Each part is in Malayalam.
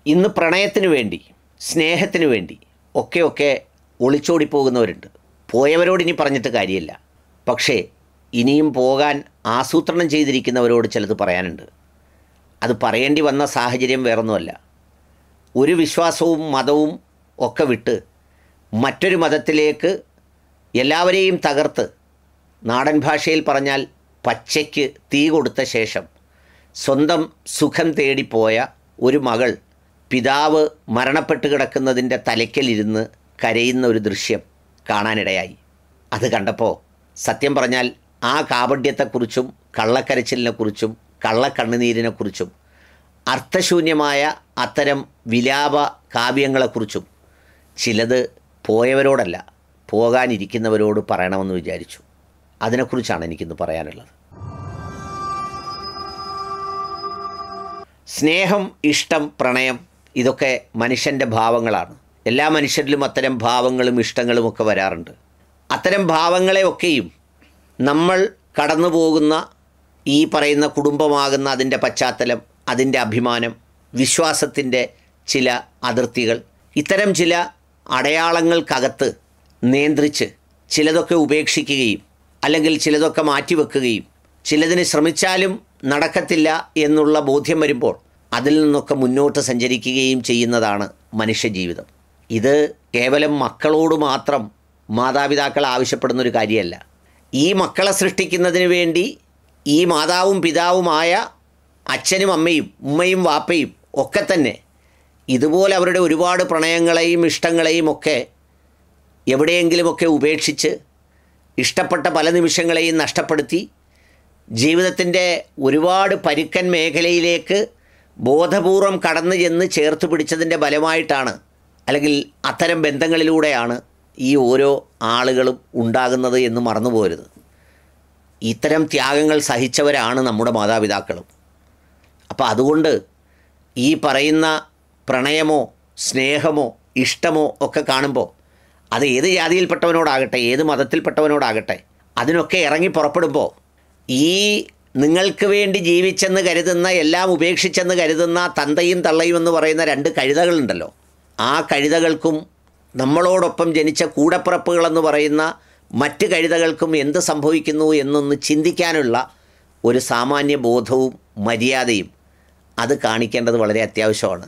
ഇന്ന് പ്രണയത്തിനു വേണ്ടി, സ്നേഹത്തിനു വേണ്ടി ഒക്കെ ഒളിച്ചോടി പോകുന്നവരുണ്ട്. പോയവരോട് ഇനി പറഞ്ഞിട്ട് കാര്യമില്ല. പക്ഷേ ഇനിയും പോകാൻ ആസൂത്രണം ചെയ്തിരിക്കുന്നവരോട് ചിലത് പറയാനുണ്ട്. അത് പറയേണ്ടി വന്ന സാഹചര്യം വേറൊന്നുമല്ല. ഒരു വിശ്വാസവും മതവും ഒക്കെ വിട്ട് മറ്റൊരു മതത്തിലേക്ക് എല്ലാവരെയും തകർത്ത്, നാടൻ ഭാഷയിൽ പറഞ്ഞാൽ പച്ചയ്ക്ക് തീ കൊടുത്ത ശേഷം സ്വന്തം സുഖം തേടിപ്പോയ ഒരു മകൾ പിതാവ് മരണപ്പെട്ട് കിടക്കുന്നതിൻ്റെ തലയ്ക്കലിരുന്ന് കരയുന്ന ഒരു ദൃശ്യം കാണാനിടയായി. അത് കണ്ടപ്പോൾ സത്യം പറഞ്ഞാൽ ആ കാപഢ്യത്തെക്കുറിച്ചും കള്ളക്കരച്ചിലിനെക്കുറിച്ചും കള്ളക്കണ്ണുനീരിനെക്കുറിച്ചും അർത്ഥശൂന്യമായ അത്തരം വിലാപ കാവ്യങ്ങളെക്കുറിച്ചും ചിലത് പോയവരോടല്ല, പോകാനിരിക്കുന്നവരോട് പറയണമെന്ന് വിചാരിച്ചു. അതിനെക്കുറിച്ചാണ് എനിക്കിന്ന് പറയാനുള്ളത്. സ്നേഹം, ഇഷ്ടം, പ്രണയം ഇതൊക്കെ മനുഷ്യൻ്റെ ഭാവങ്ങളാണ്. എല്ലാ മനുഷ്യരിലും അത്തരം ഭാവങ്ങളും ഇഷ്ടങ്ങളും ഒക്കെ വരാറുണ്ട്. അത്തരം ഭാവങ്ങളെയൊക്കെയും നമ്മൾ കടന്നു പോകുന്ന ഈ പറയുന്ന കുടുംബമാകുന്ന അതിൻ്റെ പശ്ചാത്തലം, അതിൻ്റെ അഭിമാനം, വിശ്വാസത്തിൻ്റെ ചില അതിർത്തികൾ, ഇത്തരം ചില അടയാളങ്ങൾക്കകത്ത് നിയന്ത്രിച്ച് ചിലതൊക്കെ ഉപേക്ഷിക്കുകയും അല്ലെങ്കിൽ ചിലതൊക്കെ മാറ്റിവെക്കുകയും ചിലതിന് ശ്രമിച്ചാലും നടക്കത്തില്ല എന്നുള്ള ബോധ്യം വരുമ്പോൾ അതിൽ നിന്നൊക്കെ മുന്നോട്ട് സഞ്ചരിക്കുകയും ചെയ്യുന്നതാണ് മനുഷ്യജീവിതം. ഇത് കേവലം മക്കളോട് മാത്രം മാതാപിതാക്കൾ ആവശ്യപ്പെടുന്നൊരു കാര്യമല്ല. ഈ മക്കളെ സൃഷ്ടിക്കുന്നതിന് വേണ്ടി ഈ മാതാവും പിതാവുമായ അച്ഛനും അമ്മയും ഉമ്മയും വാപ്പയും ഒക്കെ തന്നെ ഇതുപോലെ അവരുടെ ഒരുപാട് പ്രണയങ്ങളെയും ഇഷ്ടങ്ങളെയും ഒക്കെ എവിടെയെങ്കിലുമൊക്കെ ഉപേക്ഷിച്ച് ഇഷ്ടപ്പെട്ട പല നിമിഷങ്ങളെയും നഷ്ടപ്പെടുത്തി ജീവിതത്തിൻ്റെ ഒരുപാട് പരുക്കൻ മേഖലയിലേക്ക് ബോധപൂർവം കടന്നു ചെന്ന് ചേർത്ത് പിടിച്ചതിൻ്റെ ഫലമായിട്ടാണ്, അല്ലെങ്കിൽ അത്തരം ബന്ധങ്ങളിലൂടെയാണ് ഈ ഓരോ ആളുകളും ഉണ്ടാകുന്നത് എന്ന് മറന്നുപോകരുത്. ഇത്തരം ത്യാഗങ്ങൾ സഹിച്ചവരാണ് നമ്മുടെ മാതാപിതാക്കളും. അപ്പോൾ അതുകൊണ്ട് ഈ പറയുന്ന പ്രണയമോ സ്നേഹമോ ഇഷ്ടമോ ഒക്കെ കാണുമ്പോൾ അത് ഏത് ജാതിയിൽപ്പെട്ടവനോടാകട്ടെ, ഏത് മതത്തിൽപ്പെട്ടവനോടാകട്ടെ, അതിനൊക്കെ ഇറങ്ങി പുറപ്പെടുമ്പോൾ ഈ നിങ്ങൾക്ക് വേണ്ടി ജീവിച്ചെന്ന് കരുതുന്ന, എല്ലാം ഉപേക്ഷിച്ചെന്ന് കരുതുന്ന തന്തയും തള്ളയും എന്ന് പറയുന്ന രണ്ട് കഴുതകളുണ്ടല്ലോ, ആ കഴുതകൾക്കും നമ്മളോടൊപ്പം ജനിച്ച കൂടപ്പിറപ്പുകളെന്ന് പറയുന്ന മറ്റ് കഴുതകൾക്കും എന്ത് സംഭവിക്കുന്നു എന്നൊന്ന് ചിന്തിക്കാനുള്ള ഒരു സാമാന്യ ബോധവും മര്യാദയും അത് കാണിക്കേണ്ടത് വളരെ അത്യാവശ്യമാണ്.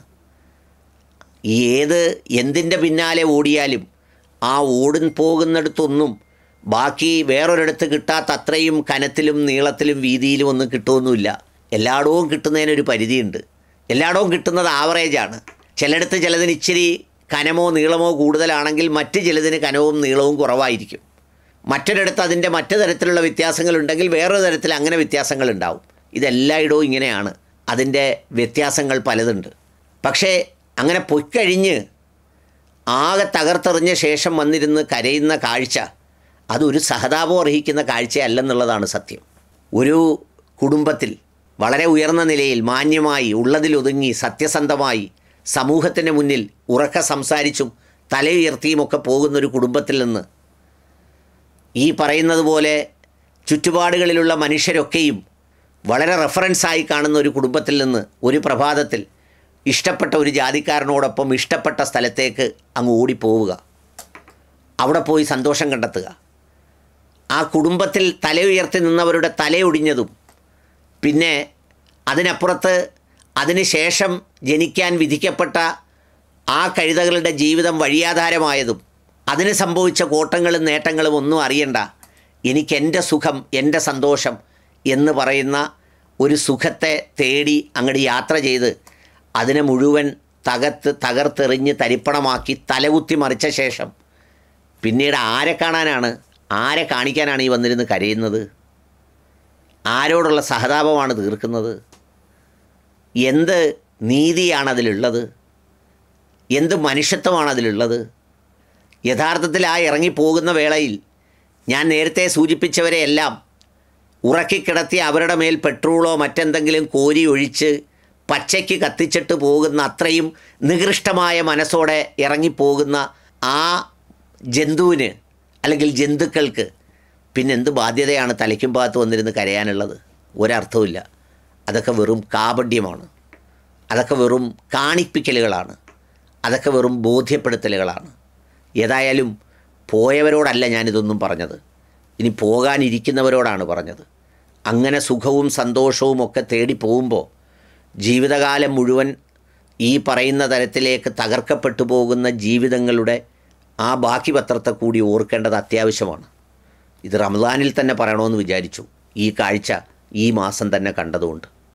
എന്തിൻ്റെ പിന്നാലെ ഓടിയാലും ആ പോകുന്നിടത്തൊന്നും ബാക്കി വേറൊരിടത്ത് കിട്ടാത്ത അത്രയും കനത്തിലും നീളത്തിലും വീതിയിലും ഒന്നും കിട്ടുമൊന്നുമില്ല. എല്ലായിടവും കിട്ടുന്നതിനൊരു പരിധിയുണ്ട്. എല്ലായിടവും കിട്ടുന്നത് ആവറേജാണ്. ചിലയിടത്ത് ചിലതിന് ഇച്ചിരി കനമോ നീളമോ കൂടുതലാണെങ്കിൽ മറ്റ് ചിലതിന് കനവും നീളവും കുറവായിരിക്കും. മറ്റൊരിടത്ത് അതിൻ്റെ മറ്റു തരത്തിലുള്ള വ്യത്യാസങ്ങളുണ്ടെങ്കിൽ വേറൊരു തരത്തിൽ അങ്ങനെ വ്യത്യാസങ്ങളുണ്ടാവും. ഇതെല്ലായിടവും ഇങ്ങനെയാണ്. അതിൻ്റെ വ്യത്യാസങ്ങൾ പലതുണ്ട്. പക്ഷേ അങ്ങനെ പൊയ്ക്കഴിഞ്ഞ് ആകെ തകർത്തെറിഞ്ഞ ശേഷം വന്നിരുന്ന് കരയുന്ന കാഴ്ച അതൊരു സഹതാപം അർഹിക്കുന്ന കാഴ്ചയല്ലെന്നുള്ളതാണ് സത്യം. ഒരു കുടുംബത്തിൽ വളരെ ഉയർന്ന നിലയിൽ മാന്യമായി ഉള്ളതിലൊതുങ്ങി സത്യസന്ധമായി സമൂഹത്തിന് മുന്നിൽ ഉറക്കെ സംസാരിച്ചും തലയുയർത്തിയുമൊക്കെ പോകുന്നൊരു കുടുംബത്തിൽ നിന്ന് ഈ പറയുന്നത് പോലെ ചുറ്റുപാടുകളിലുള്ള മനുഷ്യരൊക്കെയും വളരെ റെഫറൻസായി കാണുന്ന ഒരു കുടുംബത്തിൽ നിന്ന് ഒരു പ്രഭാതത്തിൽ ഇഷ്ടപ്പെട്ട ഒരു ജാതിക്കാരനോടൊപ്പം ഇഷ്ടപ്പെട്ട സ്ഥലത്തേക്ക് അങ്ങ് ഓടിപ്പോവുക, അവിടെ പോയി സന്തോഷം കണ്ടെത്തുക, ആ കുടുംബത്തിൽ തലയുയർത്തി നിന്നവരുടെ തലയൊടിഞ്ഞതും പിന്നെ അതിനപ്പുറത്ത് അതിനുശേഷം ജനിക്കാൻ വിധിക്കപ്പെട്ട ആ കഴുതകളുടെ ജീവിതം വഴിയാധാരമായതും അതിന് സംഭവിച്ച കോട്ടങ്ങളും നേട്ടങ്ങളും ഒന്നും അറിയണ്ട, എനിക്കെൻ്റെ സുഖം, എൻ്റെ സന്തോഷം എന്ന് പറയുന്ന ഒരു സുഖത്തെ തേടി അങ്ങോട്ട് യാത്ര ചെയ്ത് അതിനെ മുഴുവൻ തകർത്തെറിഞ്ഞ് തരിപ്പണമാക്കി തലകുത്തി മറിച്ച ശേഷം പിന്നീട് ആരെ കാണാനാണ്, ആരെ കാണിക്കാനാണ് ഈ വന്നിരുന്ന് കരയുന്നത്? ആരോടുള്ള സഹതാപമാണ് തീർക്കുന്നത്? എന്ത് നീതിയാണതിലുള്ളത്? എന്ത് മനുഷ്യത്വമാണതിലുള്ളത്? യഥാർത്ഥത്തിൽ ആ ഇറങ്ങിപ്പോകുന്ന വേളയിൽ ഞാൻ നേരത്തെ സൂചിപ്പിച്ചവരെയെല്ലാം ഉറക്കിക്കിടത്തി അവരുടെ മേൽ പെട്രോളോ മറ്റെന്തെങ്കിലും കോരി ഒഴിച്ച് പച്ചയ്ക്ക് കത്തിച്ചിട്ട് പോകുന്ന അത്രയും നികൃഷ്ടമായ മനസ്സോടെ ഇറങ്ങിപ്പോകുന്ന ആ ജന്തുവിന് അല്ലെങ്കിൽ ജന്തുക്കൾക്ക് പിന്നെന്ത് ബാധ്യതയാണ് തലയ്ക്കും ഭാഗത്ത് വന്നിരുന്ന് കരയാനുള്ളത്? ഒരർത്ഥവുമില്ല. അതൊക്കെ വെറും കാപഢ്യമാണ്. അതൊക്കെ വെറും കാണിപ്പിക്കലുകളാണ്, അതൊക്കെ വെറും ബോധ്യപ്പെടുത്തലുകളാണ്. ഏതായാലും പോയവരോടല്ല ഞാനിതൊന്നും പറഞ്ഞത്, ഇനി പോകാനിരിക്കുന്നവരോടാണ് പറഞ്ഞത്. അങ്ങനെ സുഖവും സന്തോഷവും ഒക്കെ തേടി പോകുമ്പോൾ ജീവിതകാലം മുഴുവൻ ഈ പറയുന്ന തരത്തിലേക്ക് തകർക്കപ്പെട്ടു പോകുന്ന ജീവിതങ്ങളുടെ ആ ബാക്കി പത്രത്തെ കൂടി ഓർക്കേണ്ടത് അത്യാവശ്യമാണ്. ഇത് റമദാനിൽ തന്നെ പറയണമെന്ന് വിചാരിച്ചു, ഈ കാഴ്ച ഈ മാസം തന്നെ കണ്ടതുകൊണ്ട്.